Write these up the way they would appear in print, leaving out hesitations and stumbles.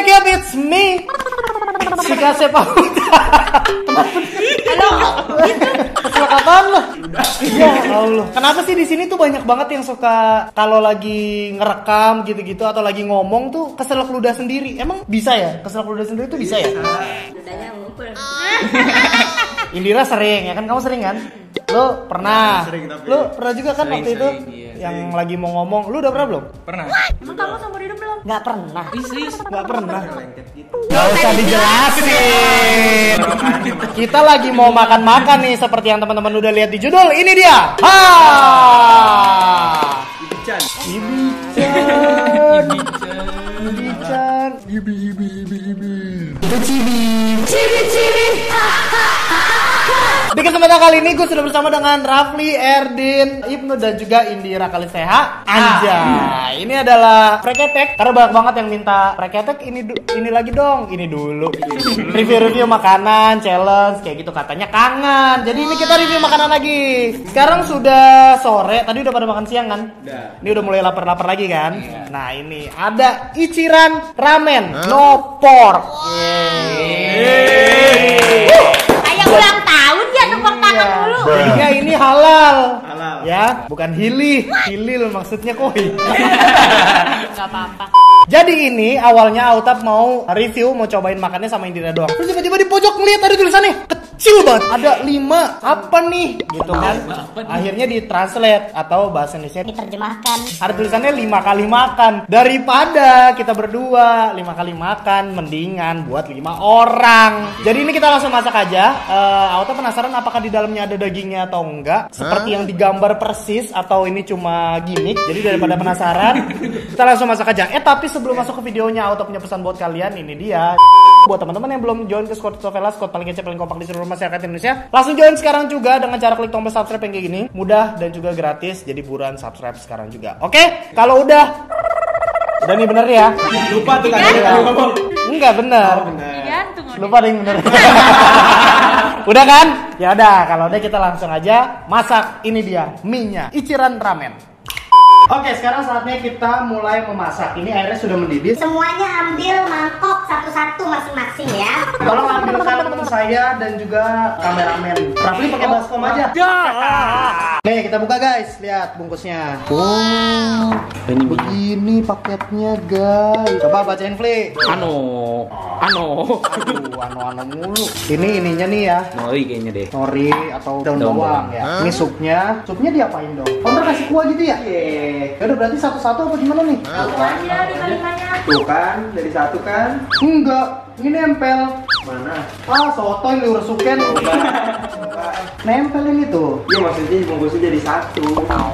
wake up, it's me. Sika Sepauta. Kesel lo. Ya Allah. Kenapa sih di sini tuh banyak banget yang suka kalau lagi ngerekam gitu-gitu atau lagi ngomong tuh keselak ludah sendiri. Emang bisa ya? Keselak ludah sendiri tuh bisa ya? Ludahnya ngumpul. Indira sering ya kan, kamu sering kan? Lo pernah? Sering, tapi Lo pernah juga kan sering, waktu itu iya, yang sering. lagi mau ngomong. Lo udah pernah belum? Pernah. Emang kamu seumur hidup belum? Nggak pernah. Serius? Nggak pernah. Lengket gitu. Nggak usah dijelasin. Kita lagi mau makan-makan nih seperti yang teman-teman udah lihat di judul. Ini dia. Ha! Ibican. Ibichan. Ibichan. Ibi. Itu cibi. Di kesempatan kali ini gue sudah bersama dengan Rafli, Erdin, Ibnu dan juga Indira Kaliseha. Anjay, ini adalah preketek karena banyak banget yang minta preketek ini lagi dong, ini dulu. Review makanan, challenge kayak gitu katanya kangen. Jadi ini kita review makanan lagi. Sekarang sudah sore, tadi udah pada makan siang kan? Udah. Ini udah mulai lapar-lapar lagi kan? Nah, ini ada Ichiran Ramen no pork. Kayak ulang tahun ya tepuk tangan dulu. Jadinya ini halal. Halal. Ya, bukan hilil maksudnya koi. Gak apa-apa. Jadi ini awalnya Autap mau review, mau cobain makannya sama Indira doang. Terus tiba-tiba di pojok ngeliat ada tulisannya kecil banget, ada 5 apa nih gitu kan. Akhirnya ditranslate atau bahasa Indonesia Diterjemahkan. ada tulisannya 5 kali makan. Daripada kita berdua 5 kali makan, mendingan buat 5 orang. Jadi ini kita langsung masak aja. Autap penasaran apakah di dalamnya ada dagingnya atau enggak, seperti yang digambar persis atau ini cuma gimmick. Jadi daripada penasaran, kita langsung masak aja. Tapi sebelum masuk ke videonya, Auto punya pesan buat kalian. Ini dia. Buat teman-teman yang belum join ke Squad Sofela, squad paling kece, paling kompak di seluruh masyarakat Indonesia, langsung join sekarang juga dengan cara klik tombol subscribe yang kayak gini. Mudah dan juga gratis. Jadi buruan subscribe sekarang juga. Oke? Kalau udah nih bener ya? Lupa tuh kan ngomong. Enggak bener. Digantung. Lupa deh bener. Udah kan? Ya udah, kalau udah kita langsung aja masak. Ini dia mie-nya Ichiran Ramen. Oke, sekarang saatnya kita mulai memasak. Ini airnya sudah mendidih. Semuanya ambil mangkok satu-satu masing-masing ya. Tolong ambilkan saya dan juga kameramen. Rafli pakai baskom aja. Nih, kita buka guys. Lihat bungkusnya. Oh, begini paketnya guys. Coba bacain Fli. Ano Aduh, anu mulu. Ini ininya nih ya. Nori kayaknya deh. Nori atau daun Daun bawang bawang. ya. Ini supnya diapain dong? Konter kasih kuah gitu ya? Ya udah berarti satu-satu apa gimana nih? Tahu aja dibandingkannya. Tuh kan, dari satu kan. Enggak, ini nempel. Mana? Sotoy lu resuken. Nempel ini tuh. Iya maksudnya bungkusnya jadi satu.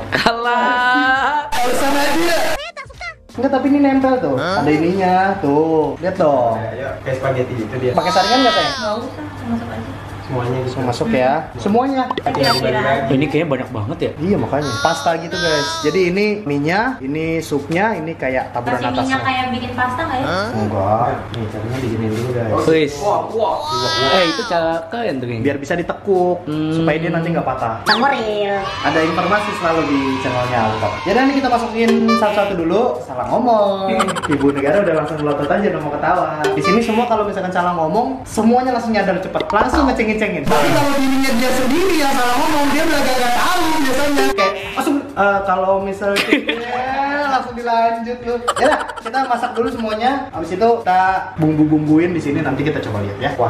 Alah. Sama dia. Enggak, tapi ini nempel tuh. Ada ininya tuh. Lihat dong. Ayo, kayak spaghetti gitu dia. Pakai saringan enggak sayang? Nggak usah, masuk aja. Semuanya gitu. Langsung masuk ya. Semuanya. Kira-kira. Ini kayaknya banyak banget ya. Iya makanya pasta gitu guys. Jadi ini mie-nya, ini supnya, ini kayak taburan Kasih minyak atasnya. kayak bikin pasta nggak ya? Enggak. Nih caranya diginiin dulu guys. Wis. Wah. Itu cara kalian tuh kayaknya. Biar bisa ditekuk supaya dia nanti nggak patah. Samuril. Ada informasi selalu di channelnya Alkap. Jadi ini kita masukin satu-satu dulu. Salah ngomong. Ibu negara udah langsung melotot aja, udah mau ketawa. Di sini semua kalau misalkan salah ngomong, semuanya langsung nyadar cepet, langsung ngecengin-cengin. Tapi kalau dirinya dia sendiri yang salah ngomong, dia udah gak tahu biasanya. Kayak langsung kalau misalnya langsung dilanjut lu. Ya lah, kita masak dulu semuanya. Habis itu kita bumbu-bumbuin di sini, nanti kita coba lihat ya. Wah.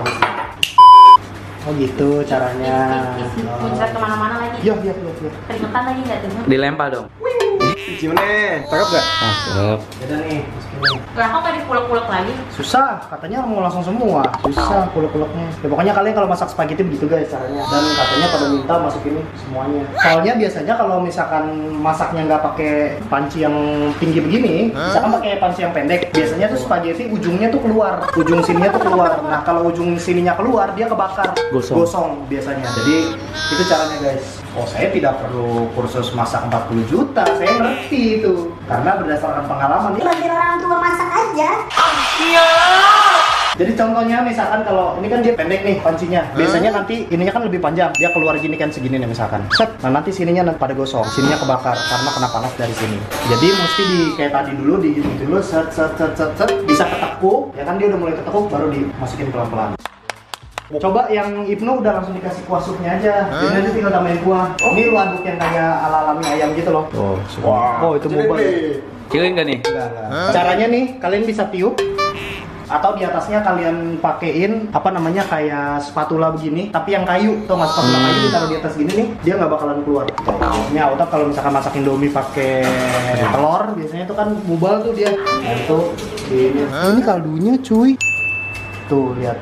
Oh gitu caranya. Muncrat kemana-mana lagi. Iya. Keringetan lagi nggak tuh? Dilempar dong. Gimana? Cakep gak? Cakep. Udah nih, masukin. Lah kok nggak dipulek-pulek lagi? Susah, katanya mau langsung semua. Susah kulek-kuleknya. Ya pokoknya kalian kalau masak spaghetti begitu guys caranya. Dan katanya pada minta masukin semuanya. Soalnya biasanya kalau misalkan masaknya nggak pakai panci yang tinggi begini, misalkan pakai panci yang pendek, biasanya tuh spaghetti ujungnya tuh keluar, ujung sininya tuh keluar. Nah kalau ujung sininya keluar, dia kebakar, gosong biasanya. Jadi itu caranya guys. Oh saya tidak perlu kursus masak 40 juta, saya ngerti itu. Karena berdasarkan pengalaman. Bantuin orang tua masak aja. Jadi contohnya misalkan kalau ini kan dia pendek nih pancinya. Biasanya nanti ininya kan lebih panjang. Dia keluar gini kan segini nih misalkan. Set. Nah nanti sininya pada gosong, sininya kebakar karena kena panas dari sini. Jadi mesti di kayak tadi dulu digini dulu set bisa ketekuk. Ya kan dia udah mulai ketekuk baru dimasukin pelan-pelan. Coba yang Ibnu udah langsung dikasih kuah supnya aja. Jadi nanti tinggal tambahin kuah. Ini lu aduk yang kayak ala mie ayam gitu loh. Oh, itu boba. Kirain nggak nih? Enggak. Caranya nih, kalian bisa tiup atau di atasnya kalian pakein apa namanya kayak spatula begini, tapi yang kayu. Tuh nggak spatula kayu ditaruh di atas gini nih, dia nggak bakalan keluar. Ini Autab kalau misalkan masak Indomie pakai telur, biasanya itu kan mubal tuh dia. Nah itu ini kaldunya cuy. Tuh lihat.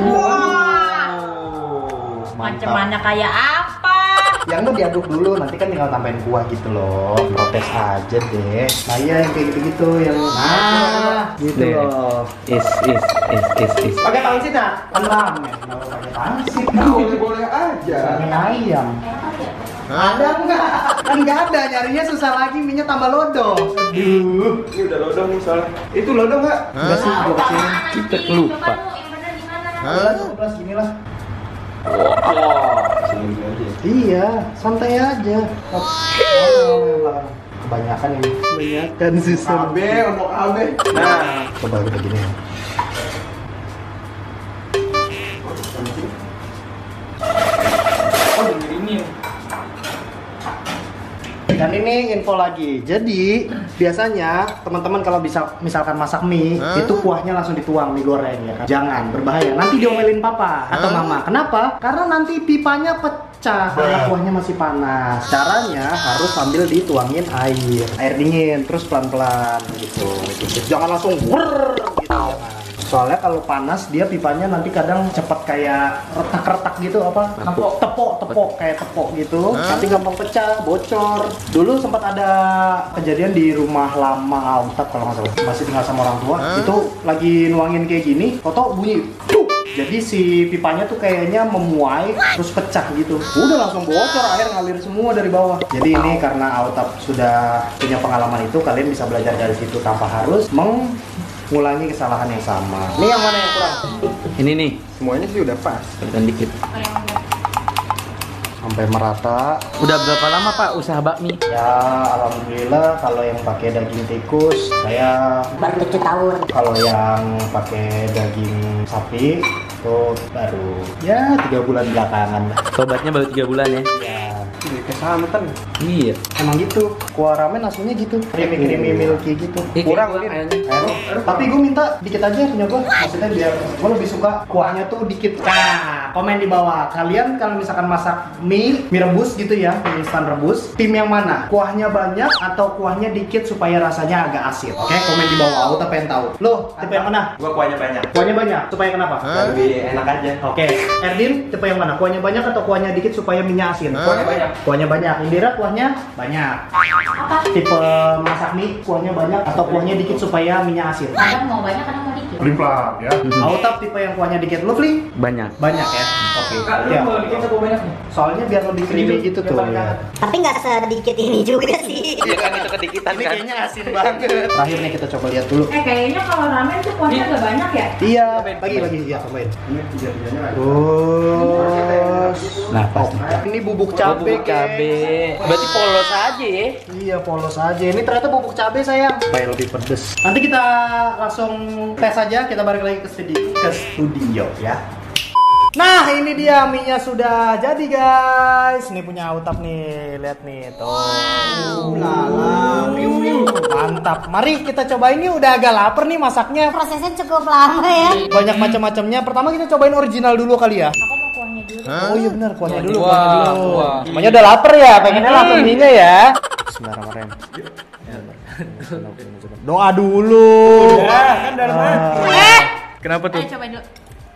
Macam mana kayak apa? Yang lu diaduk dulu, nanti kan tinggal tambahin kuah gitu loh. Protes aja deh. Nah iya yang kayak gitu-gitu yang gitu loh. Is. Pakai pangsit nak? Kan ramen. Kalau pakai pangsit Boleh aja. ramen ayam. Ada enggak? Kan enggak ada, nyarinya susah lagi, minyak tambah lodo. Aduh. Ini udah lodong nih soalnya. Itu lodong nggak? Enggak sih, gua kecilin. Kita lupa. Udah gini lah. Sini aja. Iya, santai aja. Kebanyakan ini. Kebanyakan susah. Abe, untuk abe. Nah, Coba kita gini ya. oh dingin. Dan ini info lagi. Jadi biasanya teman-teman kalau bisa misalkan masak mie, itu kuahnya langsung dituang mie goreng ya kan. Jangan, berbahaya. Nanti diomelin papa atau mama. Kenapa? Karena nanti pipanya pecah karena kuahnya masih panas. Caranya harus sambil dituangin air dingin, terus pelan-pelan gitu. Jangan langsung gitu. Jangan. Soalnya kalau panas dia pipanya nanti kadang cepat kayak retak-retak gitu apa? Tepok kayak tepok gitu. Nanti gampang pecah, bocor. Dulu sempat ada kejadian di rumah lama Autab kalau nggak salah. Masih tinggal sama orang tua. Itu lagi nuangin kayak gini, foto bunyi. Jadi si pipanya tuh kayaknya memuai terus pecah gitu. Udah langsung bocor, air ngalir semua dari bawah. Jadi ini karena Autab sudah punya pengalaman itu, kalian bisa belajar dari situ tanpa harus mengulangi kesalahan yang sama. Ini yang mana yang kurang? Ini nih, Semuanya sih udah pas. tekan dikit. Sampai merata. Udah berapa lama Pak usaha bakmi? Ya alhamdulillah kalau yang pakai daging tikus saya Baru 7 tahun. kalau yang pakai daging sapi itu baru ya 3 bulan belakangan lah. Tobatnya baru 3 bulan ya? Ya Jadi kesantan. Iya. emang gitu. Kuah ramen aslinya gitu. Creamy milky gitu. Kurang Mungkin. kayaknya. Tapi gue minta dikit aja punya gue. Maksudnya biar gue lebih suka kuahnya tuh dikit. Nah, komen di bawah. Kalian kalau misalkan masak mie rebus gitu ya, mie instan rebus, tim yang mana? Kuahnya banyak atau kuahnya dikit supaya rasanya agak asin? Oke, komen di bawah. Aku pengen tahu. Lo tipe yang mana? Gua kuahnya banyak. Kuahnya banyak. Supaya kenapa? Biar lebih enak aja. Oke, Erdin tipe yang mana? Kuahnya banyak atau kuahnya dikit supaya minyak asin? Kuahnya banyak. Kuahnya banyak. Indira kuahnya banyak. Apa? Tipe masak mie kuahnya banyak atau kuahnya dikit supaya minyak asin? Kadang mau banyak, kadang mau dikit. Pelan ya. Autab tipe yang kuahnya dikit. Lovely? Banyak. Banyak ya. Oke. Ya. Soalnya biar lebih creamy gitu tuh. Ya. Tapi nggak sedikit ini juga sih. Iya kan itu kedikitan Ini kan? kayaknya asin banget. Terakhir nih kita coba lihat dulu. Kayaknya kalau ramen tuh kuahnya agak banyak ya? Iya, bagi ya tambahin. Ini tiga-tiganya lagi. Terus. Nah, pas nih. Ini bubuk Oh, cabe. bubuk cabe. Berarti polos aja ya? Iya, polos aja. Ini ternyata bubuk cabe sayang. Supaya lebih pedes. Nanti kita langsung tes aja. Kita balik lagi ke studio ya. Nah, ini dia mie-nya sudah jadi guys. Ini punya Autab nih, lihat nih tuh. Lala, mantap. Mari kita cobain, ini udah agak lapar nih masaknya. Prosesnya cukup lama ya. Banyak macam-macamnya. Pertama kita cobain original dulu kali ya. Aku mau kuahnya dulu. Oh iya benar, kuahnya dulu. Wah, Kuahnya dulu. wah. Semuanya udah lapar ya, pengennya lapar mie-nya ya. Bismillahirrahmanirrahim. Doa dulu. Ya, kan dari mana? Kenapa tuh? Ayo coba dulu.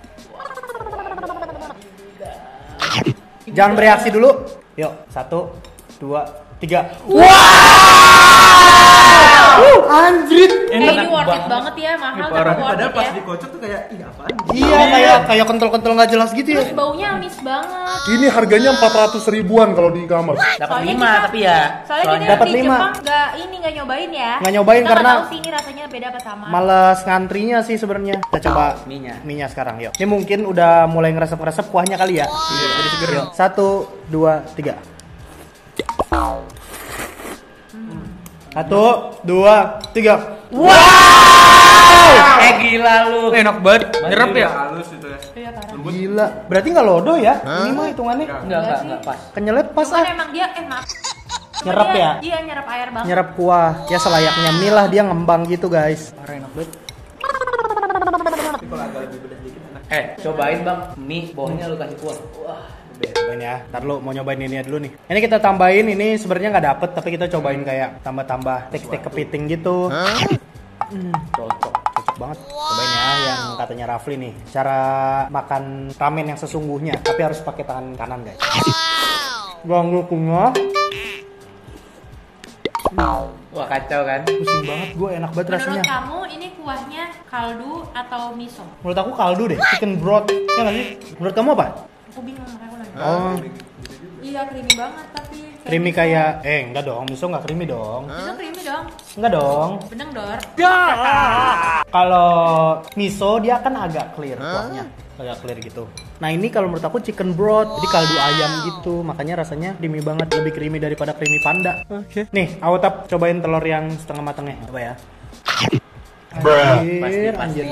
Jangan bereaksi dulu. Yuk, 1, 2, 3. Anjrit. Ini worth it banget ya, mahal tapi worth Padahal it pas ya. dikocok tuh kayak ih apaan? Iya, kayak kental-kental nggak jelas gitu ya. Terus baunya amis banget. Ini harganya 400 ribuan kalau di e-commerce. Dapat Soalnya 5 kita- tapi ya. Soalnya kita Dapat di 5. Jepang nggak nyobain ya. Nggak nyobain Kita karena- nggak tahu sih ini rasanya beda apa sama. Males ngantrinya sih sebenarnya. Kita coba Mie-nya. sekarang yuk. Ini mungkin udah mulai ngeresep-ngeresep kuahnya kali ya. Iya, jadi seger. Yuk. 1, 2, 3. 1, 2, 3. Gila lu. Enak banget. Nyerap ya? Halus itu ya. Iya parah. Gila. Berarti nggak lodo ya? Ini mah hitungannya. Enggak pas. Kenyelet pas Cuman ah. emang dia maaf. Nyerap ya? Iya nyerap air banget. Nyerap kuah. Ya selayaknya mie lah, dia ngembang gitu guys. Parah enak banget. Cobain bang, mie bawahnya lu kasih kuah. Wah, Cobain ya. Ntar lu mau nyobain ini dulu nih. Ini kita tambahin, ini sebenarnya nggak dapet tapi kita cobain kayak tambah-tambah steak kepiting gitu. cocok. Cocok banget. Cobain ya yang katanya Rafli nih. Cara makan ramen yang sesungguhnya, tapi harus pakai tangan kanan guys. Ganggu kunyah. Wah kacau kan? Pusing banget gue, enak banget Menurut rasanya. kamu ini kuahnya kaldu atau miso? Menurut aku kaldu deh, chicken broth. Ya nggak sih? Menurut kamu apa? Aku bingung makanya aku nanya. Oh, Iya creamy banget tapi. creamy kayak, enggak dong, miso nggak creamy dong. Itu creamy dong. Enggak dong. Beneng dor. Kalau miso dia kan agak clear kuahnya, agak clear gitu. Nah ini kalau menurut aku chicken broth, jadi kaldu ayam gitu, makanya rasanya creamy banget, lebih creamy daripada creamy panda. Oke. Nih, Awatap cobain telur yang setengah matangnya, coba ya. Anjir, anjir.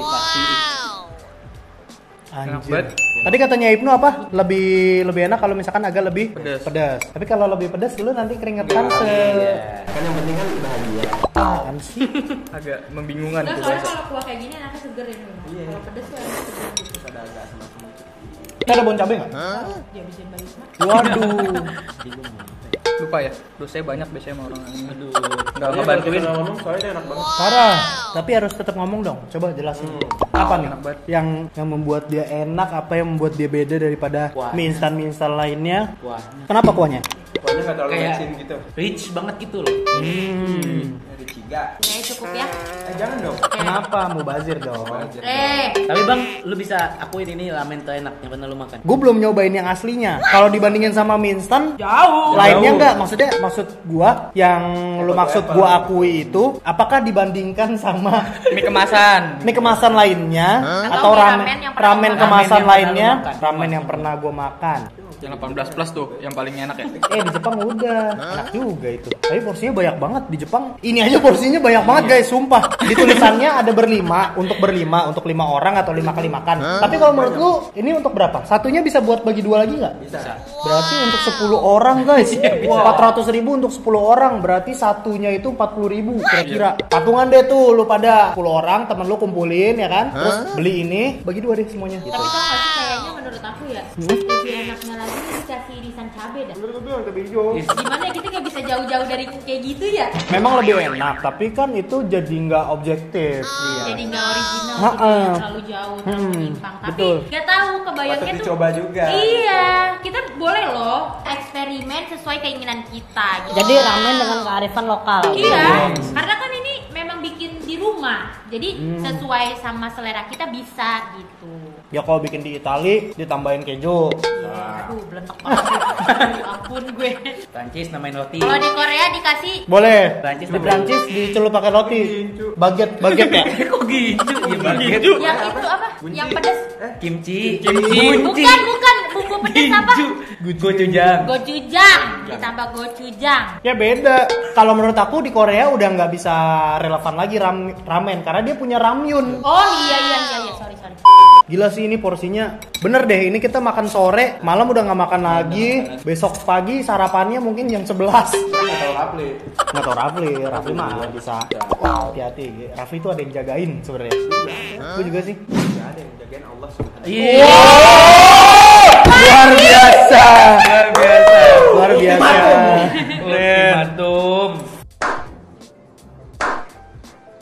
Anjir. Tadi katanya Ibnu apa? Lebih enak kalau misalkan agak lebih pedas. Tapi kalau lebih pedas lu nanti keringetan Kan yang penting kan bahagia. apaan sih? Agak membingungkan Nah, tuh soalnya guys. kalau kuah kayak gini enaknya seger ini. Kalau pedes tuh enaknya seger gitu. Kita ada bon cabe nggak? Dia habisin balik mah. Waduh. Lupa ya. Dosanya banyak biasanya sama orang ini. Aduh. Enggak ngebantuin. Ngomong soalnya enak banget. Parah, tapi harus tetap ngomong dong. Coba jelasin. Apa nih enak banget. yang membuat dia enak, apa yang membuat dia beda daripada Kuahnya. mie instan lainnya? Kuahnya Kenapa kuahnya? Pokoknya nggak terlalu kayak asin gitu. rich banget gitu loh. Dari Ciga. Ya cukup ya. Jangan dong. Kenapa mau bazir dong? Tapi bang, lu bisa akuin ini ramen terenak yang pernah lu makan. Gue belum nyobain yang aslinya. Kalau dibandingin sama mie instan, Jauh. lainnya enggak. Maksud gua yang lu maksud gua akui itu, apakah dibandingkan sama Mie kemasan. mie kemasan lainnya atau Atau mie ramen ramen yang pernah ramen gua kemasan makan. lainnya, Ramen yang pernah lu makan. ramen yang pernah gua makan. Yang 18 plus tuh, yang paling enak ya. Di Jepang udah enak juga itu. Tapi porsinya banyak banget di Jepang. Ini aja porsinya banyak banget guys, sumpah. Di tulisannya ada berlima, untuk 5 orang atau 5 kali makan. Tapi kalau menurut lu ini untuk berapa? Satunya bisa buat bagi 2 lagi nggak? Bisa. Berarti untuk 10 orang guys. 400.000 untuk 10 orang. Berarti satunya itu 40.000 kira-kira. Patungan deh tuh lu pada 10 orang, temen lu kumpulin ya kan. Terus beli ini, bagi 2 deh semuanya. Tapi tau gak sih kayaknya menurut aku ya lebih enaknya lagi nih dikasih irisan cabe dah. Gimana ya kita nggak bisa jauh-jauh dari kayak gitu ya? Memang lebih enak, tapi kan itu jadi nggak objektif. Jadi nggak original Ha-ha. gitu ya, terlalu jauh, terlalu menyimpang. Tapi betul. nggak tahu kebayangnya Patut tuh. dicoba juga. Iya, kita boleh loh eksperimen sesuai keinginan kita. Gitu. Jadi ramen dengan kearifan lokal. Iya, karena kan ini memang bikin di rumah, jadi sesuai sama selera kita bisa gitu. Ya kalau bikin di Itali ditambahin keju. Aduh, belentok banget. Ampun gue. Prancis namain roti. Kalau di Korea dikasih Boleh. Prancis Di tambahin. Prancis dicelup pakai roti. Baget ya. Kok gitu? Iya banget. yang itu apa? Yang pedas. Kimchi. Bukan, bumbu pedas apa? Gochujang. Gochujang, ditambah gochujang. Ya beda. Kalau menurut aku di Korea udah nggak bisa relevan lagi ramen karena dia punya ramyun. Oh iya, sorry. Gila sih ini porsinya. Bener deh, ini kita makan sore, malam udah nggak makan lagi. Besok pagi sarapannya mungkin jam 11. Nggak tahu Rafli. Nggak tau Rafli mah bisa. Hati-hati, Rafli itu ada yang jagain sebenarnya. Gue juga sih. Nggak ada yang jagain Allah subhanahu. Iya. Luar biasa. Luar biasa. Ultimatum.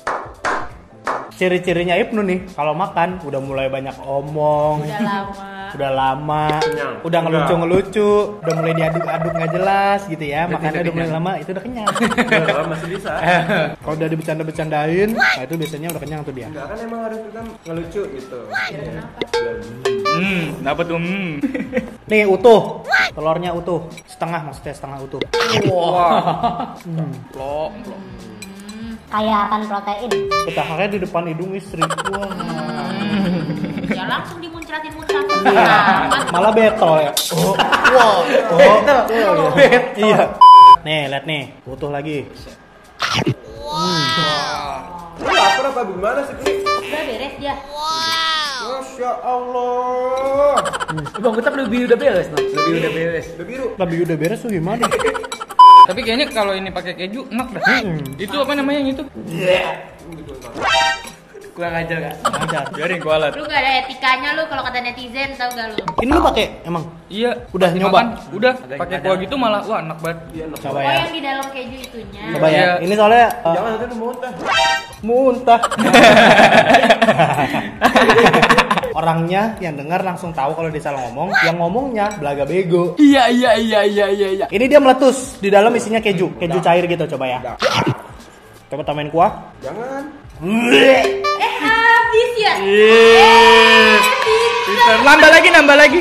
Ciri-cirinya Ibnu nih, kalau makan udah mulai banyak omong. Udah lama. udah lama, Kenyang. udah ngelucu-ngelucu, udah mulai diaduk-aduk nggak jelas gitu ya. Makanya udah mulai lama itu udah kenyang. Kalau masih bisa. Kalau udah dibecanda-becandain, nah itu biasanya udah kenyang tuh dia. Enggak kan emang harus kita ngelucu gitu. Dapat tuh. Nih utuh, telurnya utuh, setengah utuh. Wah. Plok. Kaya akan protein. Petahanya di depan hidung istri. Wah. Ya langsung dimuncratin. Malah betol ya. Oh, wow. Oh, iya. Nih, lihat nih, utuh lagi. Lu lapar apa gimana sih, Pri? Udah beres dia. Masya Allah. Bang Utap lebih udah beres, no? Lebih udah beres. Udah biru. Lebih udah beres tuh gimana? Tapi kayaknya kalau ini pakai keju enak dah. Itu apa namanya yang itu? Kurang ajar gak? Ajar. Biarin kualat. Lu gak ada etikanya lu kalau kata netizen, tau gak lu? Ini lu pakai emang? Iya. Udah Dimakan, nyoba? Udah. Pakai kuah gitu malah wah enak banget. Coba Oh ya. yang di dalam keju itunya. Coba ya. Iya. Ini soalnya Jangan nanti lu muntah. muntah. Orangnya yang dengar langsung tahu kalau dia salah ngomong, yang ngomongnya belaga bego. Iya. Ini dia meletus, di dalam isinya keju cair gitu, coba ya. Coba tambahin kuah. Jangan. Habis ya? Nambah lagi.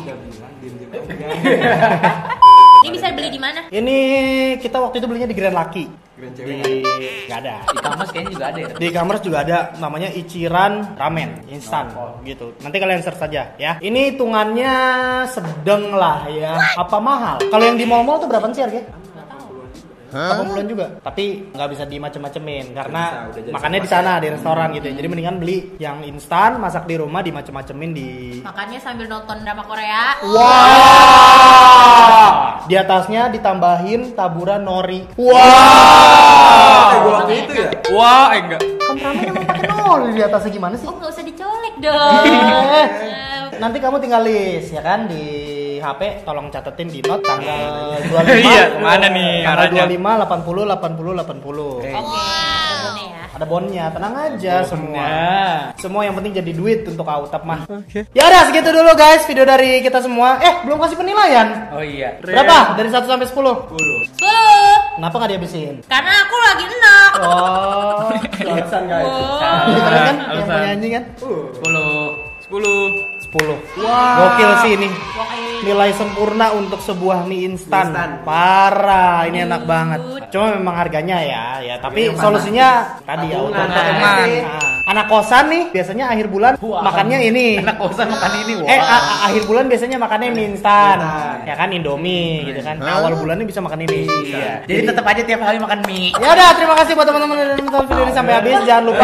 Ini bisa beli di mana? Ini kita waktu itu belinya di Grand Lucky. Grand Di cewek. nggak ada. Di kampus kayaknya juga ada ya. Di e-commerce juga ada, namanya Ichiran Ramen instan gitu. Nanti kalian search saja ya. Ini hitungannya sedang lah ya. Apa mahal? Kalau yang di mall-mall tuh berapa sih harganya? 80-an juga. Tapi nggak bisa dimacem-macemin karena Udah jadi makannya di sana di restoran gitu ya. Jadi mendingan beli yang instan, masak di rumah, dimacem-macemin di. Makannya sambil nonton drama Korea. Wah! Di atasnya ditambahin taburan nori. Wah! Gue waktu itu ya. Wah, enggak. Kan ramen emang pakai nori di atasnya gimana sih? Oh nggak usah dicolek dong. Nanti kamu tinggal list ya kan di HP, tolong catetin di note tanggal 25. Iya, kemana nih Tanggal arahnya? 25, 80, 80, 80. Oke, boleh ya. Ada bonnya, tenang aja semua. Semua yang penting jadi duit untuk Autap mah. Ya udah segitu dulu guys video dari kita semua. Belum kasih penilaian. Oh iya. Berapa? Dari 1 sampai 10? 10. Kenapa nggak dihabisin? Karena aku lagi enak. Oh, Alasan guys. keren kan? Yang punya anjing kan? 10. 10. Gokil sih ini. Pokoknya Nilai sempurna untuk sebuah mie instan. Instan. Parah, ini enak banget. Cuma memang harganya ya. Tapi solusinya tadi ya untuk Patungan. anak kosan nih biasanya akhir bulan makannya ini. Anak kosan makan ini. Akhir bulan biasanya makannya mie instan. Instan. Ya kan Indomie gitu kan. Awal bulannya bisa makan ini. Iya. Jadi tetap aja tiap hari makan mie. Ya udah, terima kasih buat teman-teman yang udah nonton video ini sampai habis. Jangan lupa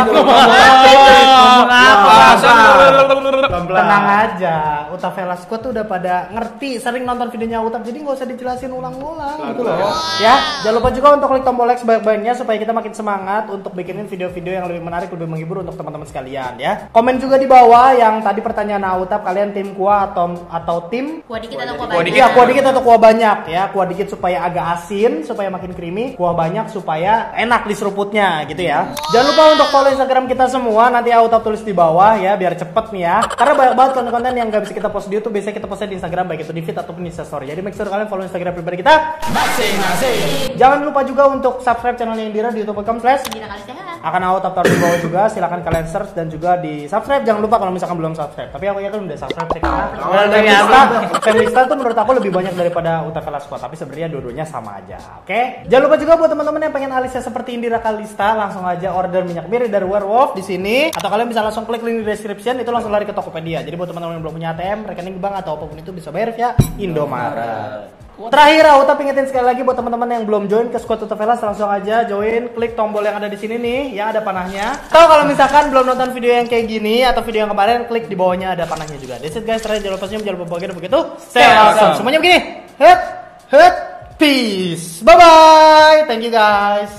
tenang aja. Utap Velasco tuh udah pada ngerti, sering nonton videonya Utap, jadi nggak usah dijelasin ulang-ulang gitu loh. Ya, jangan lupa juga untuk klik tombol like sebanyak-banyaknya supaya kita makin semangat untuk bikinin video-video yang lebih menarik, lebih menghibur untuk teman-teman sekalian ya. Komen juga di bawah yang tadi pertanyaan Utap, kalian tim kuah atau tim kuah dikit atau kuah Kuah banyak? Iya, kuah dikit atau kuah banyak ya. Kuah dikit supaya agak asin, supaya makin creamy. Kuah banyak supaya enak diseruputnya gitu ya. Jangan lupa untuk follow Instagram kita semua. Nanti Autap tulis di bawah ya, biar cepet nih ya. Karena banyak banget konten-konten yang gak bisa kita post di YouTube, biasanya kita postnya di Instagram, baik itu di feed ataupun di story. Jadi make sure kalian follow Instagram pribadi kita. Jangan lupa juga untuk subscribe channel Indira di youtube.com/ Gila kali sehat. akan Autap taruh di bawah juga. Silakan kalian search dan juga di subscribe. Jangan lupa kalau misalkan belum subscribe. Tapi aku yakin udah subscribe sih karena Feminista tuh menurut aku lebih banyak daripada Utap Velasco. Tapi sebenarnya dua-duanya sama aja. Oke? Jangan lupa juga buat teman-teman yang pengen alisnya seperti Indira Kalista, langsung aja order minyak mirip dari Werewolf di sini. Atau kalian bisa langsung klik link di description, itu langsung lari ke Tokopedia. Jadi buat teman-teman yang belum punya ATM, rekening bank atau apapun itu bisa bayar via Indomaret. Terakhir, Utap ingetin sekali lagi buat teman-teman yang belum join ke squad Utap Velas, langsung aja join, klik tombol yang ada di sini nih, yang ada panahnya. Atau kalau misalkan belum nonton video yang kayak gini atau video yang kemarin, klik di bawahnya ada panahnya juga. That's it guys, terakhir jangan lupa senyum, jangan lupa bahagia, dan begitu stay awesome. Semuanya begini, peace, bye bye, thank you guys.